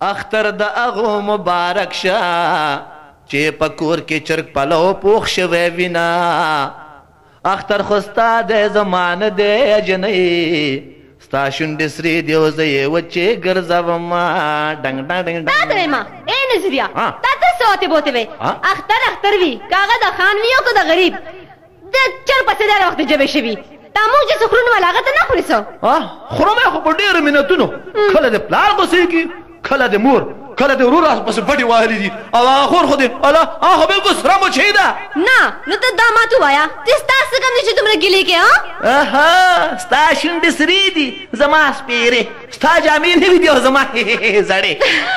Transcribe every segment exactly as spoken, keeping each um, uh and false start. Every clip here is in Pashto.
اختر د اغو مبارک شا چې پکور کې چرګ پلو پوخ شوی وینا اختر خوستا د زمانه د جنې ستا شونډې سرې دی او زه یې وچې ګرځوم ډنګ ډنګ ډنګ دا درې ما اے نظریه دا ته څه وتې بوتې وې اختر اختر وي کاغه د خان وي او که د غریب د چر پسې دا وخت جبې شوي دا موږ چې څه خورو نو هغه ته نه خورې څه خورم یې خو په ډېرو منتونو کله د پلار غوسې کي کله د مور کله د ورور پسې پټې وهلې دي او هغه خور خو دې الله هغه خو بلکل سره مچۍ ده نه نو ته دا ما ته ووایه چې ستا څه کم دي چې دومره ګیلې کې اها ستا شونډې سرې دي زما سپېرې ستا جامې نوي دي او زما زړې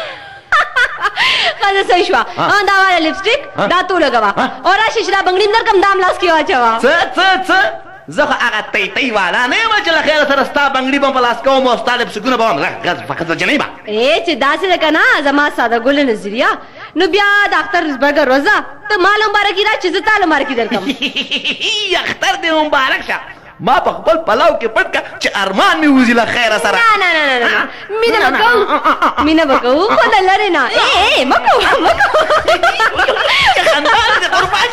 ښځه صحیح شوه دا واله لپسټیک دا تو لګوه او راشي چې دا بنګړي م درکړم دا م لاس کې واچوه څه څه څه زه خو هغه تی تی والا نه یم چې له خیره سره ستا بنګړي به م په لاس کوم او ستا لپسټیکونه به م فقط جنۍ به ای چې داسې ده که نه زما ساده ګله نظریه نو بیا د اختر رزبرګر روزه ته ما له مبارکي را چې زه تا له مبارکي درکړم اختر دې مبارک شه ما په خپل پلاو کې پټ کړه چې ارمان مې وځي له خیره سره نه نه نه نه مینه به کوو مینه به کوو خو له لرې نه ای مه کوو مه کوو خندان دې قربان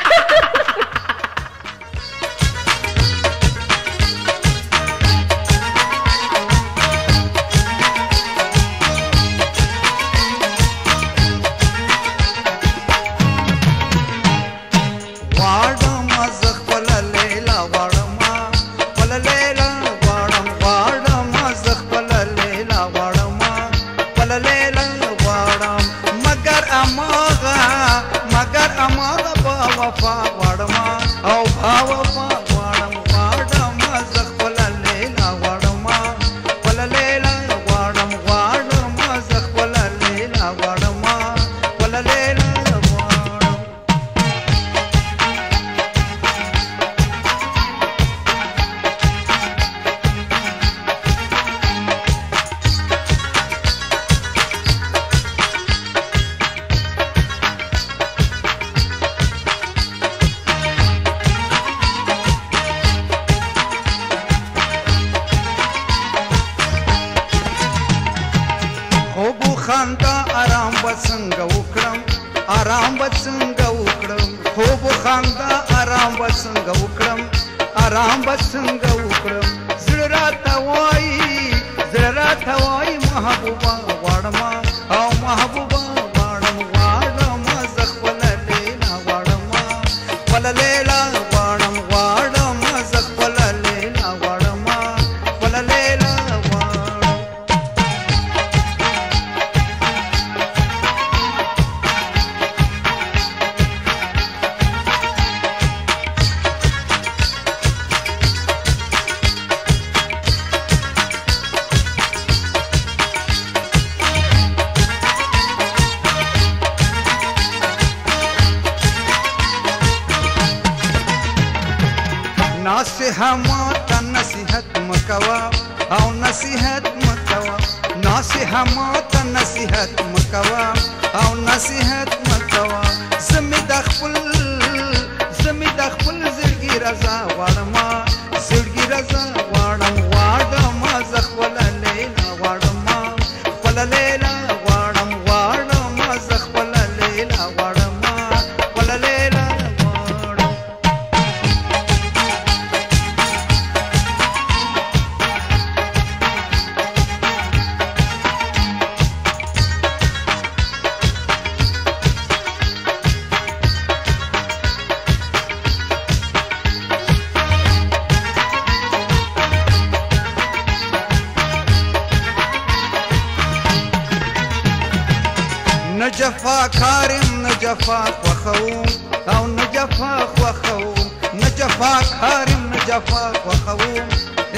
نجفا كارم نجفا وخوم او نجفا وخوم نجفا كارم نجفا وخوم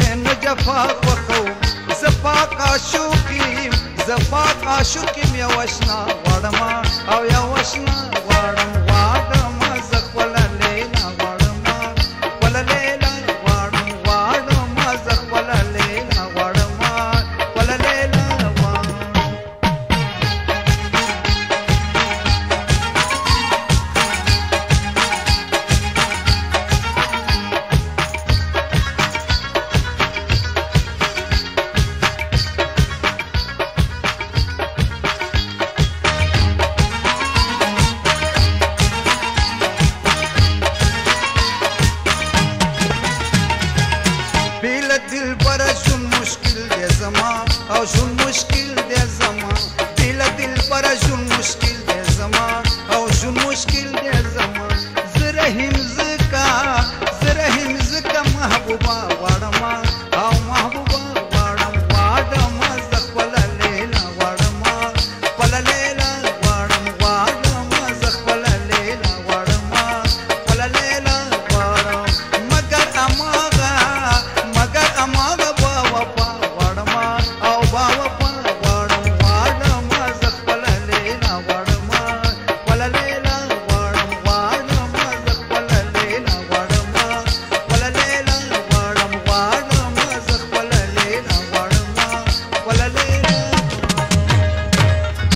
نجفا وخوم زفاق عاشوكيم زفاق عاشوكيم يا وشنا وارما او يا وشنا وارما